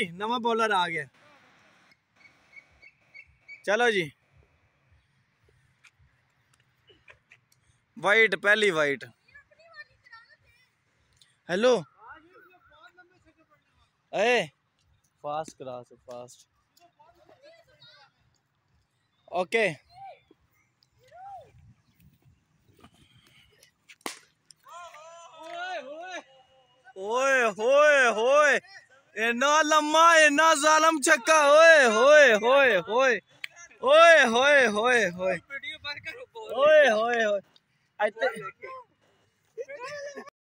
नवा बॉलर आ गया। चलो जी, वाइट, पहली वाइट। हेलो, ए फास्ट करा से फास्ट। ओके, ओए होए होए, इन्ना लम्मा, इन्ना जालम छक्का। ओए होए होए होए ओए होए होए होए ओए होए होए।